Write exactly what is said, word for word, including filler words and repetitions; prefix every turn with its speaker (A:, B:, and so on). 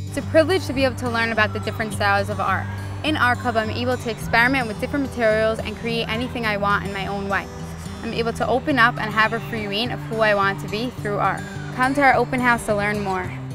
A: It's a privilege to be able to learn about the different styles of art. In Art Club, I'm able to experiment with different materials and create anything I want in my own way. I'm able to open up and have a free reign of who I want to be through art. Come to our open house to learn more.